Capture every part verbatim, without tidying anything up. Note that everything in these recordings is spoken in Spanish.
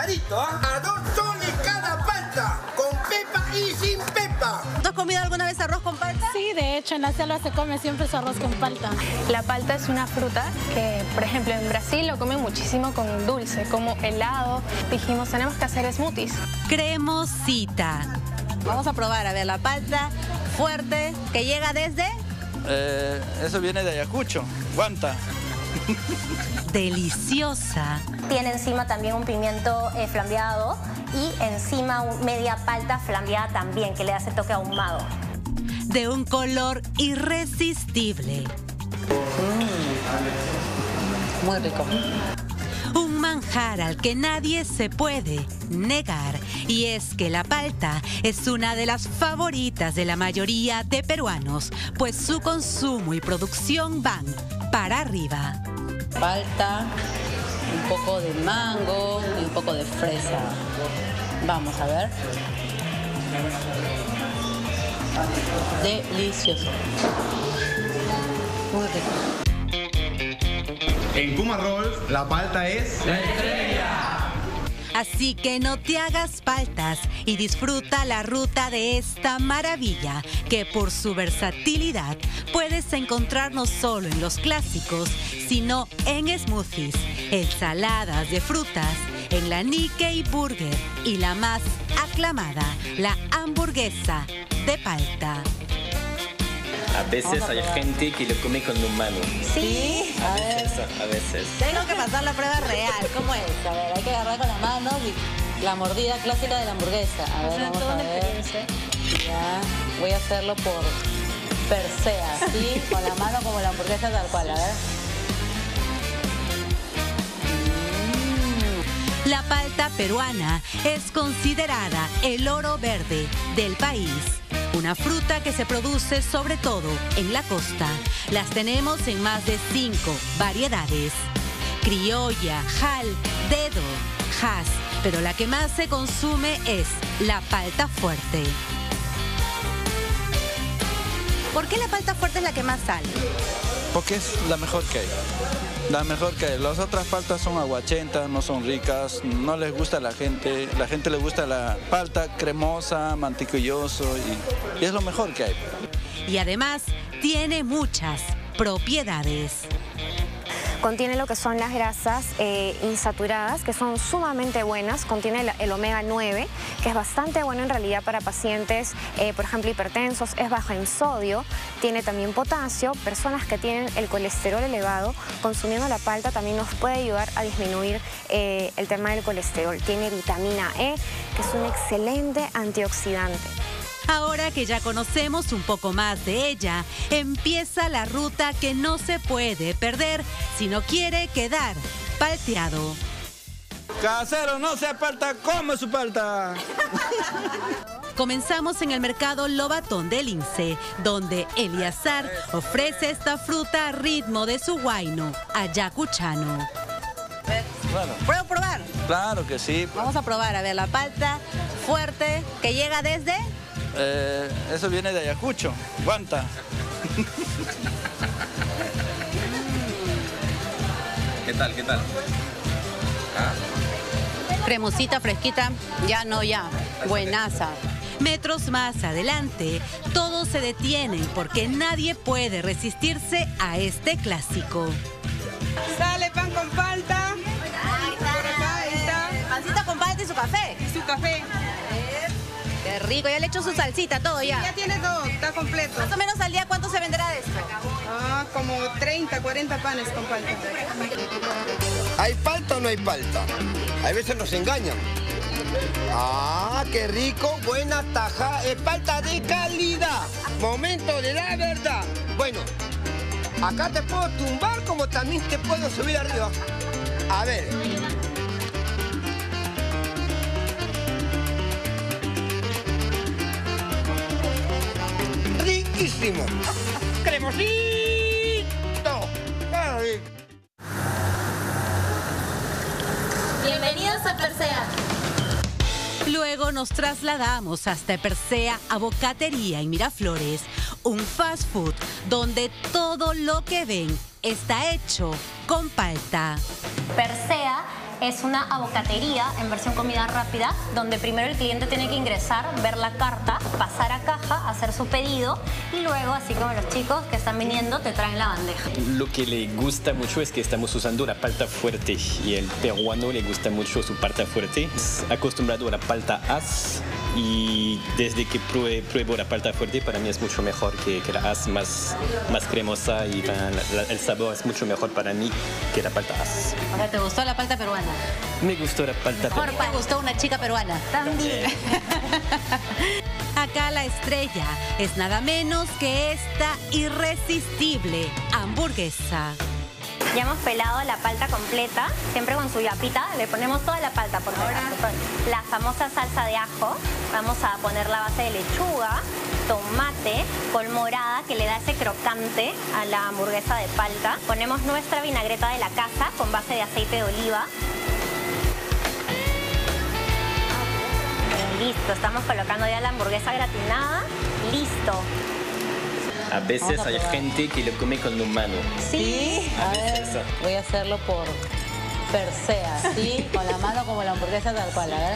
cuidadito, ¿ah? A dos soles cada palta, con pepa y sin pepa. ¿Tú has comido alguna vez arroz con palta? Sí, de hecho en la selva se come siempre su arroz con palta. La palta es una fruta que, por ejemplo, en Brasil lo comen muchísimo con dulce, como helado. Dijimos, tenemos que hacer smoothies. Cremosita. Vamos a probar, a ver, la palta fuerte que llega desde... Eh, eso viene de Ayacucho, Guanta. Deliciosa. Tiene encima también un pimiento eh, flambeado y encima un, media palta flambeada también, que le hace toque ahumado. De un color irresistible. Mm. Muy rico. Un manjar al que nadie se puede negar. Y es que la palta es una de las favoritas de la mayoría de peruanos, pues su consumo y producción van para arriba. Palta, un poco de mango y un poco de fresa. Vamos a ver. Delicioso. Muy rico. En Kuma Roll, la palta es... ¡la estrella! Así que no te hagas paltas y disfruta la ruta de esta maravilla que por su versatilidad puedes encontrar no solo en los clásicos, sino en smoothies, ensaladas de frutas, en la Nikkei Burger y la más aclamada, la hamburguesa de palta. A veces hay gente que lo come con un mano. ¿Sí? A veces, a veces. Tengo que pasar la prueba real. ¿Cómo es? A ver, hay que agarrar con las manos y la mordida clásica de la hamburguesa. A ver, vamos a ver. Ya, voy a hacerlo por persea, ¿sí? Con la mano como la hamburguesa tal cual, a ver. La palta peruana es considerada el oro verde del país. Una fruta que se produce sobre todo en la costa. Las tenemos en más de cinco variedades. Criolla, jal, dedo, jas. Pero la que más se consume es la palta fuerte. ¿Por qué la palta fuerte es la que más sale? Porque es la mejor que hay. La mejor que hay. Las otras paltas son aguachentas, no son ricas, no les gusta a la gente. La gente le gusta la palta cremosa, mantequilloso y, y es lo mejor que hay. Y además tiene muchas propiedades. Contiene lo que son las grasas eh, insaturadas, que son sumamente buenas. Contiene el, el omega nueve, que es bastante bueno en realidad para pacientes, eh, por ejemplo, hipertensos. Es baja en sodio. Tiene también potasio. Personas que tienen el colesterol elevado, consumiendo la palta también nos puede ayudar a disminuir eh, el tema del colesterol. Tiene vitamina E, que es un excelente antioxidante. Ahora que ya conocemos un poco más de ella, empieza la ruta que no se puede perder si no quiere quedar palteado. Casero, no sea palta, come su palta. Comenzamos en el mercado Lobatón del Lince, donde Eliazar ofrece esta fruta a ritmo de su huayno, ayacuchano. Claro. ¿Puedo probar? Claro que sí. Vamos a probar, a ver, la palta fuerte que llega desde... Eh, eso viene de Ayacucho, Guanta. ¿Qué tal, qué tal? ¿Ah? Cremosita, fresquita, ya no, ya. Buenaza. Metros más adelante, todos se detienen porque nadie puede resistirse a este clásico. Sale pan con palta. Ahí está. Por acá, ahí está. Pancita con palta y su café. Y su café. Qué rico, ya le echo su salsita, todo ya. Ya tiene todo, está completo. Más o menos al día, ¿cuánto se venderá de esto? Ah, como treinta, cuarenta panes con palta. ¿Hay palta o no hay palta? A veces nos engañan. Ah, qué rico, buena taja, es palta de calidad. Momento de la verdad. Bueno, acá te puedo tumbar como también te puedo subir arriba. A ver. Riquísimo. ¡Cremosito! Ay. Bienvenidos a Persea. Luego nos trasladamos hasta Persea a Bocatería en Miraflores, un fast food donde todo lo que ven está hecho con palta. Persea es una aguacatería en versión comida rápida, donde primero el cliente tiene que ingresar, ver la carta, pasar a caja, hacer su pedido y luego, así como los chicos que están viniendo, te traen la bandeja. Lo que le gusta mucho es que estamos usando la palta fuerte y el peruano le gusta mucho su palta fuerte. Es acostumbrado a la palta as y desde que pruebe, pruebo la palta fuerte para mí es mucho mejor que, que la as más, más cremosa y la, la, el sabor es mucho mejor para mí que la palta as. O sea, ¿te gustó la palta peruana? Me gustó la palta peruana. ¿Te gustó una chica peruana? También. Acá la estrella es nada menos que esta irresistible hamburguesa. Ya hemos pelado la palta completa, siempre con su yapita. Le ponemos toda la palta por ahora. La famosa salsa de ajo. Vamos a poner la base de lechuga, tomate, col morada que le da ese crocante a la hamburguesa de palta. Ponemos nuestra vinagreta de la casa con base de aceite de oliva. Listo, estamos colocando ya la hamburguesa gratinada. Listo. A veces hay gente que lo come con un mano. Sí, a, a ver, voy a hacerlo por Persea, ¿sí? Con la mano como la hamburguesa tal cual, a ver.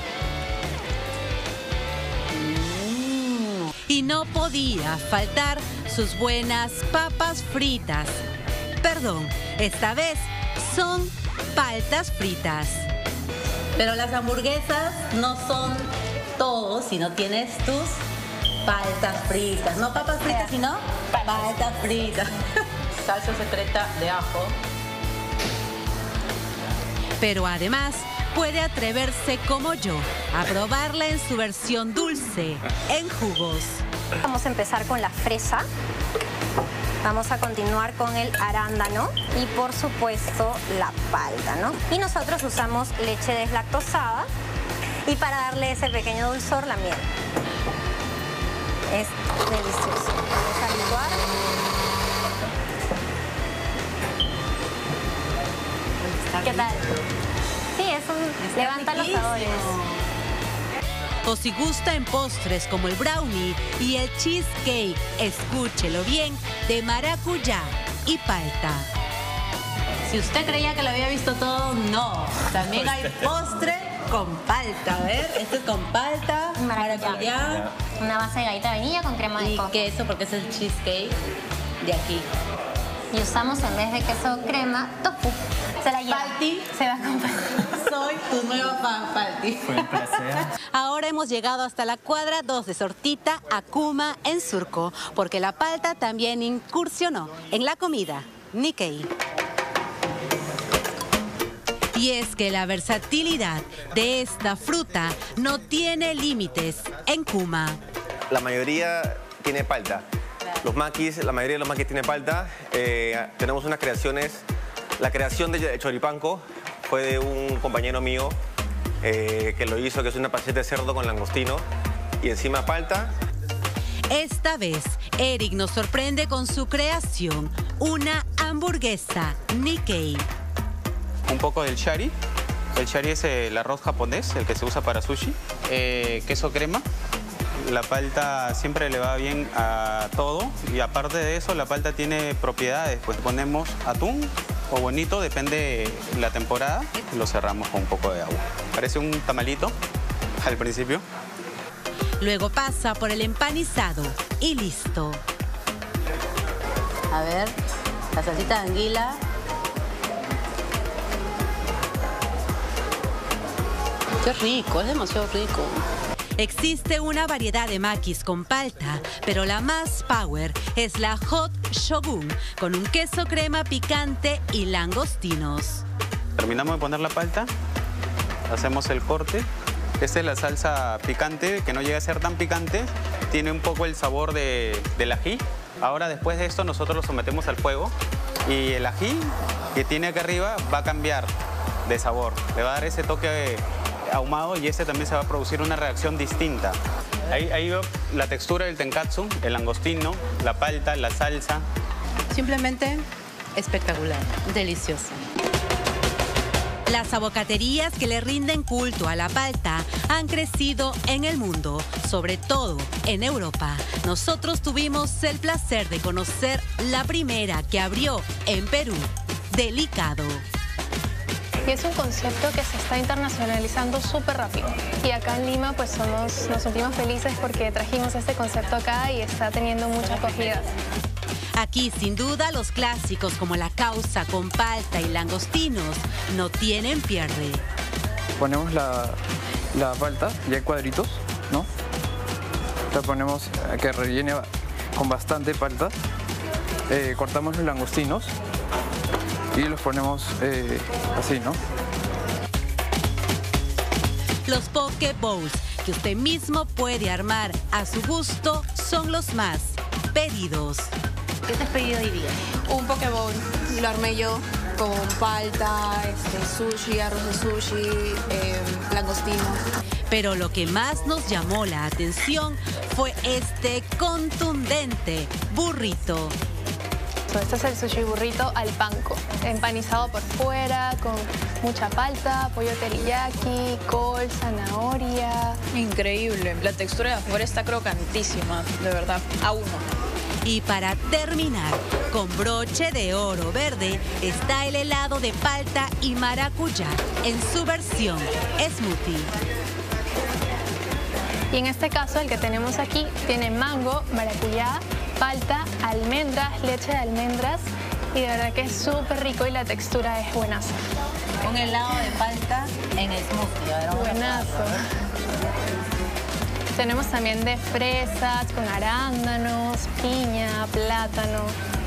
Mm. Y no podía faltar sus buenas papas fritas. Perdón, esta vez son paltas fritas. Pero las hamburguesas no son todo si no tienes tus paltas fritas. No papas fritas, sino paltas fritas. Salsa secreta de ajo. Pero además puede atreverse como yo a probarla en su versión dulce, en jugos. Vamos a empezar con la fresa. Vamos a continuar con el arándano y por supuesto la palta, ¿no? Y nosotros usamos leche deslactosada y para darle ese pequeño dulzor, la miel. Es delicioso. Vamos a licuar. ¿Qué tal? Sí, es un... Está levanta riquísimo. Los sabores. O si gusta en postres como el brownie y el cheesecake, escúchelo bien, de maracuyá y palta. Si usted creía que lo había visto todo, no. También hay postre con palta, a ver. Este es con palta, maracuyá. maracuyá. Una base de galleta de vainilla con crema de y coco. queso, porque es el cheesecake de aquí. Y usamos en vez de queso crema, tofu. Se la lleva. Palti. Se va a comprar. Soy tu nueva fan, Palti. Fue un placer. Ahora hemos llegado hasta la cuadra dos de Sortita, Akuma, en Surco, porque la palta también incursionó en la comida Nikkei. Y es que la versatilidad de esta fruta no tiene límites en Kuma. La mayoría tiene palta. Los maquis, la mayoría de los maquis tiene palta. Eh, tenemos unas creaciones. La creación de choripanco fue de un compañero mío eh, que lo hizo, que es una panceta de cerdo con langostino y encima palta. Esta vez, Eric nos sorprende con su creación, una hamburguesa Nikkei. Un poco del shari. El shari es el arroz japonés, el que se usa para sushi. Eh, queso crema. La palta siempre le va bien a todo y aparte de eso la palta tiene propiedades. Pues ponemos atún o bonito, depende de la temporada. Lo cerramos con un poco de agua. Parece un tamalito al principio. Luego pasa por el empanizado y listo. A ver, la salsita de anguila. Qué rico, es demasiado rico. Existe una variedad de maquis con palta, pero la más power es la Hot Shogun, con un queso crema picante y langostinos. Terminamos de poner la palta, hacemos el corte. Esta es la salsa picante, que no llega a ser tan picante, tiene un poco el sabor de, del ají. Ahora después de esto nosotros lo sometemos al fuego y el ají que tiene acá arriba va a cambiar de sabor, le va a dar ese toque ahumado y este también se va a producir una reacción distinta. Ahí, ahí veo la textura del tenkatsu, el langostino, la palta, la salsa. Simplemente espectacular, delicioso. Las aguacaterías que le rinden culto a la palta han crecido en el mundo, sobre todo en Europa. Nosotros tuvimos el placer de conocer la primera que abrió en Perú, Delicado. Y es un concepto que se está internacionalizando súper rápido. Y acá en Lima pues somos, nos sentimos felices porque trajimos este concepto acá y está teniendo mucha acogida. Aquí sin duda los clásicos como la causa con palta y langostinos no tienen pierde. Ponemos la, la palta ya en cuadritos, ¿no? La ponemos a que rellene con bastante palta. Eh, cortamos los langostinos y los ponemos eh, así, ¿no? Los poke bowls que usted mismo puede armar a su gusto son los más pedidos. ¿Qué te has pedido hoy día? Un poke bowl, lo armé yo con palta, este, sushi, arroz de sushi, eh, langostino. Pero lo que más nos llamó la atención fue este contundente burrito. Este es el sushi burrito al panko, empanizado por fuera, con mucha palta, pollo teriyaki, col, zanahoria. Increíble, la textura de afuera está crocantísima, de verdad, a uno. Y para terminar, con broche de oro verde, está el helado de palta y maracuyá en su versión smoothie. Y en este caso, el que tenemos aquí tiene mango, maracuyá, palta, almendras, leche de almendras y de verdad que es súper rico y la textura es buenazo. Un helado de palta en smoothie. A ver, buenazo. Tenemos también de fresas con arándanos, piña, plátano.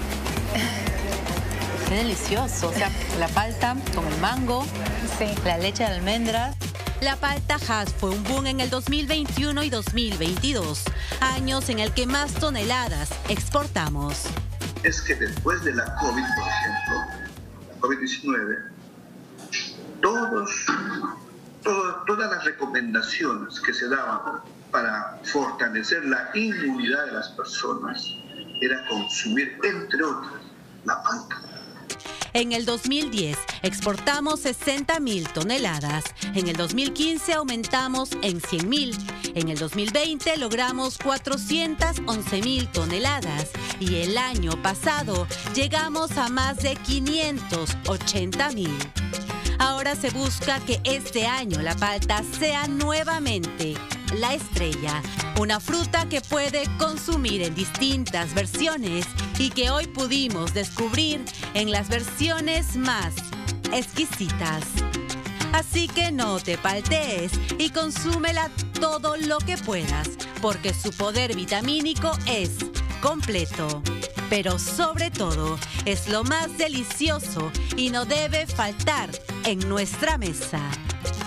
Qué delicioso. O sea, la palta con el mango, sí, la leche de almendras. La palta Hass fue un boom en el dos mil veintiuno y dos mil veintidós, años en el que más toneladas exportamos. Es que después de la COVID, por ejemplo, la COVID diecinueve, todos, todo, todas las recomendaciones que se daban para fortalecer la inmunidad de las personas era consumir, entre otras, la palta. En el dos mil diez exportamos sesenta mil toneladas, en el dos mil quince aumentamos en cien mil, en el dos mil veinte logramos cuatrocientas once mil toneladas y el año pasado llegamos a más de quinientos ochenta mil. Ahora se busca que este año la palta sea nuevamente la estrella, una fruta que puede consumir en distintas versiones y que hoy pudimos descubrir en las versiones más exquisitas. Así que no te paltees y consúmela todo lo que puedas, porque su poder vitamínico es completo. Pero sobre todo, es lo más delicioso y no debe faltar en nuestra mesa.